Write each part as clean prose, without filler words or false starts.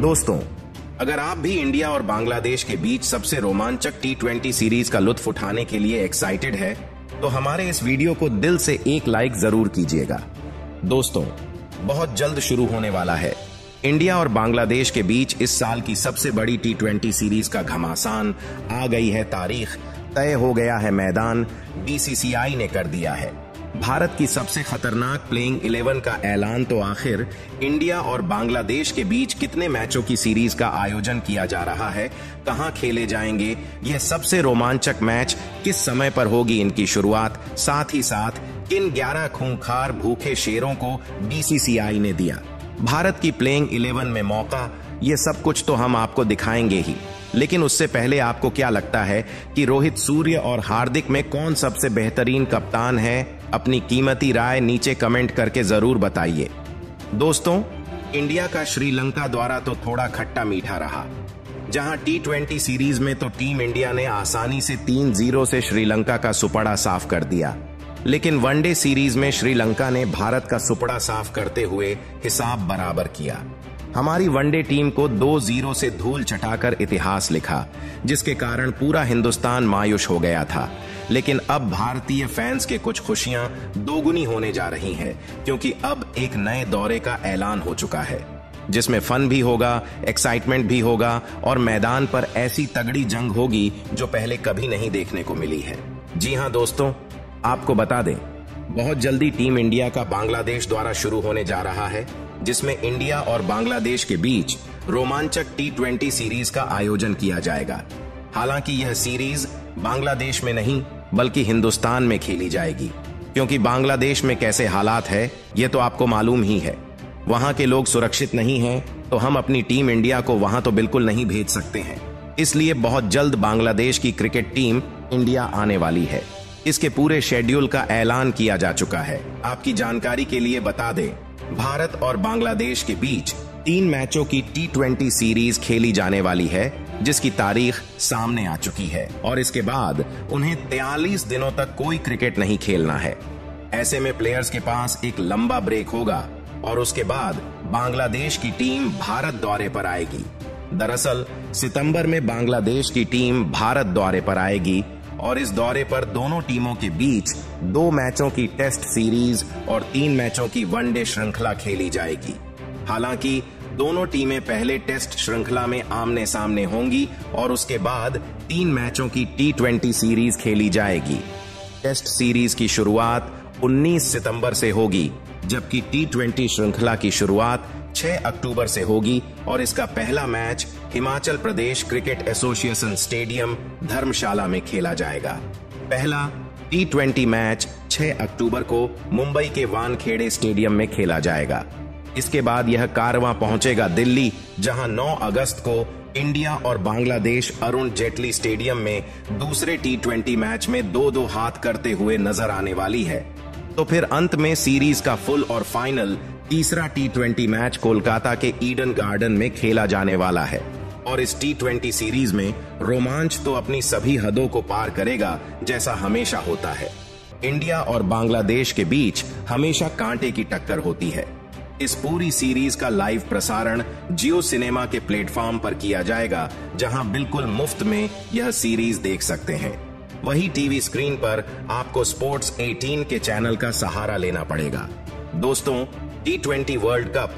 दोस्तों, अगर आप भी इंडिया और बांग्लादेश के बीच सबसे रोमांचक T20 सीरीज का लुत्फ उठाने के लिए एक्साइटेड है तो हमारे इस वीडियो को दिल से एक लाइक जरूर कीजिएगा। दोस्तों, बहुत जल्द शुरू होने वाला है इंडिया और बांग्लादेश के बीच इस साल की सबसे बड़ी T20 सीरीज का घमासान। आ गई है तारीख, तय हो गया है मैदान, BCCI ने कर दिया है। भारत की सबसे खतरनाक प्लेइंग 11 का ऐलान। तो आखिर इंडिया और बांग्लादेश के बीच कितने मैचों की सीरीज का आयोजन किया जा रहा है, कहां खेले जाएंगे, यह सबसे रोमांचक मैच किस समय पर होगी इनकी शुरुआत, साथ ही साथ किन 11 खूंखार भूखे शेरों को BCCI ने दिया भारत की प्लेइंग 11 में मौका, ये सब कुछ तो हम आपको दिखाएंगे ही। लेकिन उससे पहले आपको क्या लगता है कि रोहित, सूर्य और हार्दिक में कौन सबसे बेहतरीन कप्तान है? अपनी कीमती राय नीचे कमेंट करके जरूर बताइए। दोस्तों, इंडिया का श्रीलंका द्वारा तो थोड़ा खट्टा मीठा रहा, जहां T20 सीरीज में तो टीम इंडिया ने आसानी से 3-0 से श्रीलंका का सुपड़ा साफ कर दिया। लेकिन वनडे सीरीज में श्रीलंका ने भारत का सुपड़ा साफ करते हुए हिसाब बराबर किया। हमारी वनडे टीम को 2-0 से धूल चटाकर इतिहास लिखा, जिसके कारण पूरा हिंदुस्तान मायूस हो गया था। लेकिन अब भारतीय फैंस के कुछ खुशियां दोगुनी होने जा रही हैं, क्योंकि अब एक नए दौरे का ऐलान हो चुका है, जिसमें फन भी होगा, एक्साइटमेंट भी होगा और मैदान पर ऐसी तगड़ी जंग होगी जो पहले कभी नहीं देखने को मिली है। जी हां दोस्तों, आपको बता दें, बहुत जल्दी टीम इंडिया का बांग्लादेश द्वारा शुरू होने जा रहा है, जिसमें इंडिया और बांग्लादेश के बीच रोमांचक T20 सीरीज का आयोजन किया जाएगा। हालांकि यह सीरीज बांग्लादेश में नहीं बल्कि हिंदुस्तान में खेली जाएगी, क्योंकि बांग्लादेश में कैसे हालात है ये तो आपको मालूम ही है। वहां के लोग सुरक्षित नहीं हैं, तो हम अपनी टीम इंडिया को वहां तो बिल्कुल नहीं भेज सकते हैं। इसलिए बहुत जल्द बांग्लादेश की क्रिकेट टीम इंडिया आने वाली है। इसके पूरे शेड्यूल का ऐलान किया जा चुका है। आपकी जानकारी के लिए बता दें, भारत और बांग्लादेश के बीच 3 मैचों की T20 सीरीज खेली जाने वाली है, जिसकी तारीख सामने आ चुकी है और इसके बाद उन्हें 43 दिनों तक कोई क्रिकेट नहीं खेलना है। ऐसे में प्लेयर्स के पास एक लंबा ब्रेक होगा और उसके बाद बांग्लादेश की टीम भारत दौरे पर आएगी। दरअसल सितंबर में बांग्लादेश की टीम भारत दौरे पर आएगी और इस दौरे पर दोनों टीमों के बीच 2 मैचों की टेस्ट सीरीज और 3 मैचों की वनडे श्रृंखला खेली जाएगी। हालांकि दोनों टीमें पहले टेस्ट श्रृंखला में आमने सामने होंगी और उसके बाद 3 मैचों की T20 सीरीज खेली जाएगी। टेस्ट सीरीज की शुरुआत 19 सितंबर से होगी, जबकि T20 श्रृंखला की शुरुआत 6 अक्टूबर से होगी और इसका पहला match Himachal Pradesh cricket association stadium Dharamshala में खेला जाएगा। पहला T20 मैच 6 अक्टूबर को मुंबई के वानखेड़े स्टेडियम में खेला जाएगा। इसके बाद यह कारवां पहुंचेगा दिल्ली, जहां 9 अगस्त को इंडिया और बांग्लादेश अरुण जेटली स्टेडियम में दूसरे T20 मैच में 2-2 हाथ करते हुए नजर आने वाली है। तो फिर अंत में सीरीज का फुल और फाइनल तीसरा T20 मैच कोलकाता के ईडन गार्डन में खेला जाने वाला है। और इस T20 सीरीज में रोमांच तो अपनी सभी हदों को पार करेगा, जैसा हमेशा होता है। इंडिया और बांग्लादेश के बीच हमेशा कांटे की टक्कर होती है। इस पूरी सीरीज का लाइव प्रसारण जियो सिनेमा के प्लेटफॉर्म पर किया जाएगा, जहां बिल्कुल मुफ्त में यह सीरीज देख सकते हैं। वही टीवी स्क्रीन पर आपको स्पोर्ट्स 18 के चैनल का सहारा लेना पड़ेगा। दोस्तों, T20 वर्ल्ड कप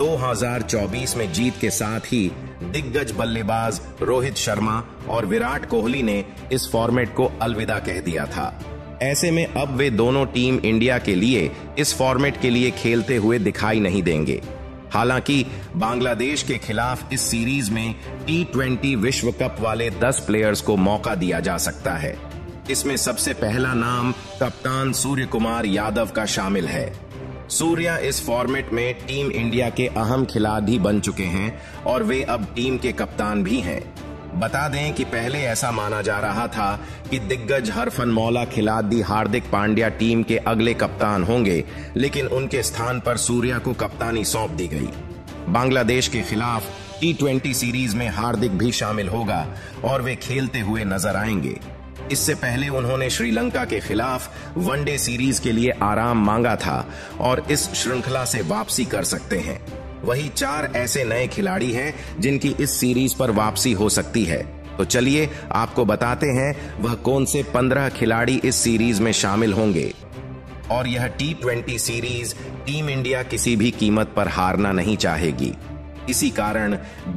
2024 में जीत के साथ ही दिग्गज बल्लेबाज रोहित शर्मा और विराट कोहली ने इस फॉर्मेट को अलविदा कह दिया था। ऐसे में अब वे दोनों टीम इंडिया के लिए इस फॉर्मेट के लिए खेलते हुए दिखाई नहीं देंगे। हालांकि बांग्लादेश के खिलाफ इस सीरीज में T20 विश्व कप वाले 10 प्लेयर्स को मौका दिया जा सकता है। इसमें सबसे पहला नाम कप्तान सूर्य कुमार यादव का शामिल है। सूर्या इस फॉर्मेट में टीम इंडिया के अहम खिलाड़ी बन चुके हैं और वे अब टीम के कप्तान भी हैं। बता दें कि पहले ऐसा माना जा रहा था कि दिग्गज हरफनमौला खिलाड़ी हार्दिक पांड्या टीम के अगले कप्तान होंगे, लेकिन उनके स्थान पर सूर्या को कप्तानी सौंप दी गई। बांग्लादेश के खिलाफ T20 सीरीज में हार्दिक भी शामिल होगा और वे खेलते हुए नजर आएंगे। इससे पहले उन्होंने श्रीलंका के खिलाफ वनडे सीरीज के लिए आराम मांगा था और इस श्रृंखला से वापसी कर सकते हैं। वही 4 ऐसे नए खिलाड़ी हैं जिनकी इस सीरीज पर वापसी हो सकती है। तो चलिए आपको बताते हैं वह कौन से 15 खिलाड़ी इस सीरीज में शामिल होंगे। और यह T20 सीरीज टीम इंडिया किसी भी कीमत पर हारना नहीं चाहेगी। इसी कारण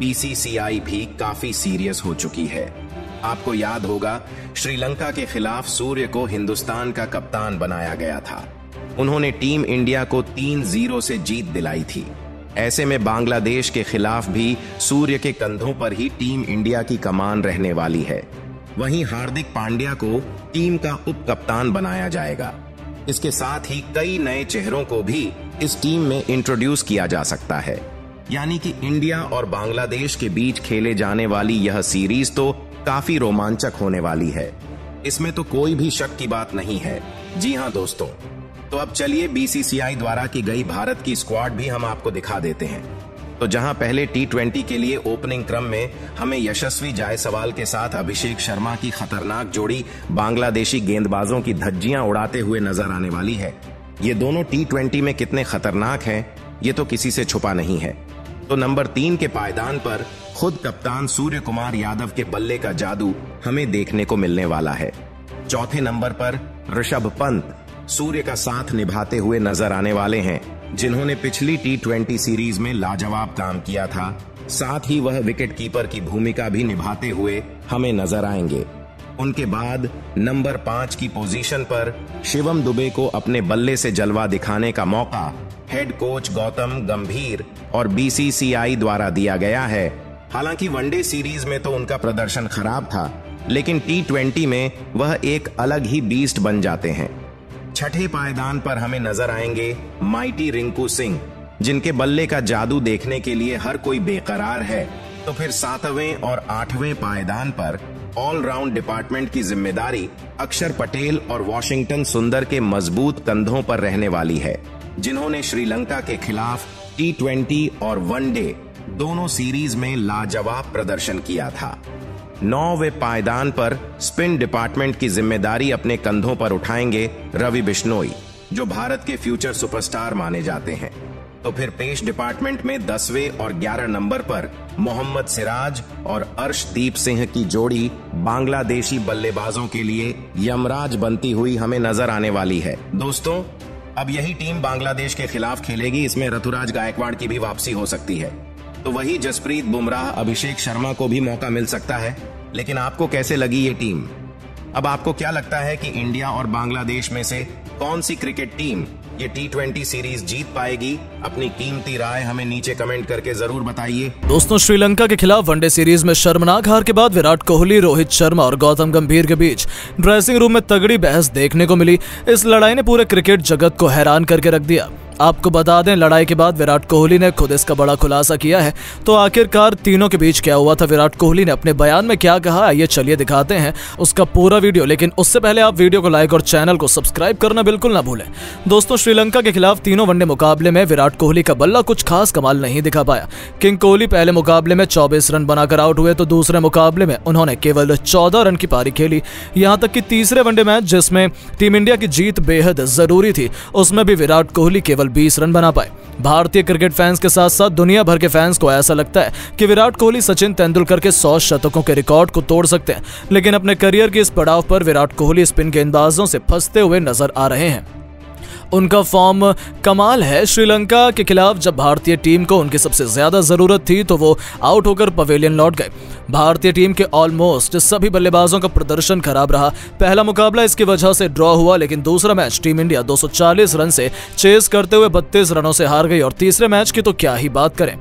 BCCI भी काफी सीरियस हो चुकी है। आपको याद होगा श्रीलंका के खिलाफ सूर्य को हिंदुस्तान का कप्तान बनाया गया था। उन्होंने टीम इंडिया को 3-0 से जीत दिलाई थी। ऐसे में बांग्लादेश के खिलाफ भी सूर्य के कंधों पर ही टीम इंडिया की कमान रहने वाली है। वहीं हार्दिक पांड्या को टीम का उप कप्तान बनाया जाएगा। इसके साथ ही कई नए चेहरों को भी इस टीम में इंट्रोड्यूस किया जा सकता है। यानी कि इंडिया और बांग्लादेश के बीच खेले जाने वाली यह सीरीज तो काफी रोमांचक होने वाली है। इसमें तो कोई भी शक की बात नहीं है। जी हां दोस्तों, तो अब चलिए BCCI द्वारा की गई भारत की स्क्वाड भी हम आपको दिखा देते हैं। तो जहां पहले T20 के लिए ओपनिंग क्रम में हमें यशस्वी जायसवाल के साथ अभिषेक शर्मा की खतरनाक जोड़ी बांग्लादेशी गेंदबाजों की धज्जियां उड़ाते हुए नजर आने वाली है। ये दोनों T20 में कितने खतरनाक हैं ये तो किसी से छुपा नहीं है। तो नंबर 3 के पायदान पर खुद कप्तान सूर्य कुमार यादव के बल्ले का जादू हमें देखने को मिलने वाला है। चौथे नंबर पर ऋषभ पंत सूर्य का साथ निभाते हुए नजर आने वाले हैं, जिन्होंने पिछली T20 सीरीज में लाजवाब काम किया था। साथ ही वह विकेट कीपर की भूमिका भी निभाते हुए हमें नजर आएंगे। उनके बाद नंबर 5 की पोजीशन पर शिवम दुबे को अपने बल्ले से जलवा दिखाने का मौका हेड कोच गौतम गंभीर और BCCI द्वारा दिया गया है। हालांकि वनडे सीरीज में तो उनका प्रदर्शन खराब था, लेकिन T20 में वह एक अलग ही बीस्ट बन जाते हैं। छठे पायदान पर हमें नजर आएंगे माइटी रिंकू सिंह, जिनके बल्ले का जादू देखने के लिए हर कोई बेकरार है। तो फिर 7वें और 8वें पायदान पर ऑलराउंड डिपार्टमेंट की जिम्मेदारी अक्षर पटेल और वॉशिंगटन सुंदर के मजबूत कंधों पर रहने वाली है, जिन्होंने श्रीलंका के खिलाफ T20 और वनडे दोनों सीरीज में लाजवाब प्रदर्शन किया था। 9वें पायदान पर स्पिन डिपार्टमेंट की जिम्मेदारी अपने कंधों पर उठाएंगे रवि बिश्नोई, जो भारत के फ्यूचर सुपरस्टार माने जाते हैं। तो फिर पेस डिपार्टमेंट में 10वें और 11 नंबर पर मोहम्मद सिराज और अर्शदीप सिंह की जोड़ी बांग्लादेशी बल्लेबाजों के लिए यमराज बनती हुई हमें नजर आने वाली है। दोस्तों, अब यही टीम बांग्लादेश के खिलाफ खेलेगी। इसमें ऋतुराज गायकवाड़ की भी वापसी हो सकती है। तो वही जसप्रीत बुमराह, अभिषेक शर्मा को भी मौका मिल सकता है। लेकिन आपको कैसे लगी ये टीम? अब आपको क्या लगता है कि इंडिया और बांग्लादेश में से कौन सी क्रिकेट टीम ये T20 सीरीज जीत पाएगी? अपनी कीमती राय हमें नीचे कमेंट करके जरूर बताइए। दोस्तों, श्रीलंका के खिलाफ वनडे सीरीज में शर्मनाक हार के बाद विराट कोहली, रोहित शर्मा और गौतम गंभीर के बीच ड्रेसिंग रूम में तगड़ी बहस देखने को मिली। इस लड़ाई ने पूरे क्रिकेट जगत को हैरान करके रख दिया। आपको बता दें, लड़ाई के बाद विराट कोहली ने खुद इसका बड़ा खुलासा किया है। तो आखिरकार तीनों के बीच क्या हुआ था, विराट कोहली ने अपने बयान में क्या कहा, ये चलिए दिखाते हैं उसका पूरा वीडियो। लेकिन उससे पहले आप वीडियो को लाइक और चैनल को सब्सक्राइब करना बिल्कुल ना भूलें। दोस्तों, श्रीलंका के खिलाफ तीनों वनडे मुकाबले में विराट कोहली का बल्ला कुछ खास कमाल नहीं दिखा पाया। किंग कोहली पहले मुकाबले में 24 रन बनाकर आउट हुए, तो दूसरे मुकाबले में उन्होंने केवल 14 रन की पारी खेली। यहां तक कि तीसरे वनडे मैच जिसमें टीम इंडिया की जीत बेहद जरूरी थी, उसमें भी विराट कोहली केवल 20 रन बना पाए। भारतीय क्रिकेट फैंस के साथ साथ दुनिया भर के फैंस को ऐसा लगता है कि विराट कोहली सचिन तेंदुलकर के 100 शतकों के रिकॉर्ड को तोड़ सकते हैं। लेकिन अपने करियर के इस पड़ाव पर विराट कोहली स्पिन गेंदबाजों से फंसते हुए नजर आ रहे हैं। उनका फॉर्म कमाल है। श्रीलंका के खिलाफ जब भारतीय टीम को उनकी सबसे ज्यादा जरूरत थी तो वो आउट होकर पवेलियन लौट गए। भारतीय टीम के ऑलमोस्ट सभी बल्लेबाजों का प्रदर्शन खराब रहा। पहला मुकाबला इसकी वजह से ड्रॉ हुआ, लेकिन दूसरा मैच टीम इंडिया 240 रन से चेस करते हुए 32 रनों से हार गई। और तीसरे मैच की तो क्या ही बात करें,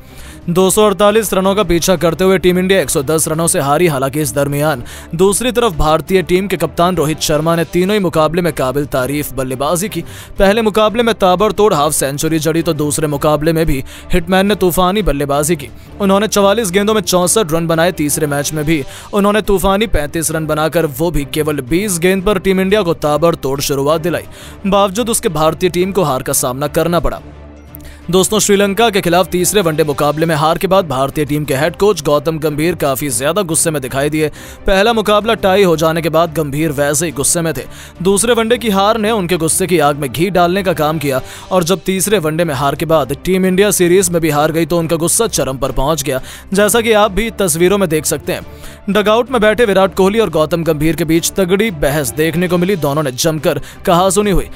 248 रनों का पीछा करते हुए टीम इंडिया 110 रनों से हारी। हालांकि इस दरमियान दूसरी तरफ भारतीय टीम के कप्तान रोहित शर्मा ने तीनों ही मुकाबले में काबिल तारीफ बल्लेबाजी की। पहले मुकाबले में ताबड़तोड़ हाफ सेंचुरी जड़ी, तो दूसरे मुकाबले में भी हिटमैन ने तूफानी बल्लेबाजी की। उन्होंने 44 गेंदों में 64 रन बनाए। तीसरे मैच में भी उन्होंने तूफानी 35 रन बनाकर वो भी केवल 20 गेंद पर टीम इंडिया को ताबड़तोड़ शुरुआत दिलाई। बावजूद उसके भारतीय टीम को हार का सामना करना पड़ा। दोस्तों, श्रीलंका के खिलाफ तीसरे वनडे मुकाबले में हार के बाद भारतीय टीम के हेड कोच गौतम गंभीर काफी ज्यादा गुस्से में दिखाई दिए। पहला मुकाबला टाई हो जाने के बाद गंभीर वैसे ही गुस्से में थे। दूसरे वनडे की हार ने उनके गुस्से की आग में घी डालने का काम किया और जब तीसरे वनडे में हार के बाद टीम इंडिया सीरीज में भी हार गई तो उनका गुस्सा चरम पर पहुंच गया, जैसा कि आप भी तस्वीरों में देख सकते हैं। डगआउट में बैठे विराट कोहली और गौतम गंभीर के बीच तगड़ी बहस देखने को मिली। दोनों ने जमकर कहासुनी हुई।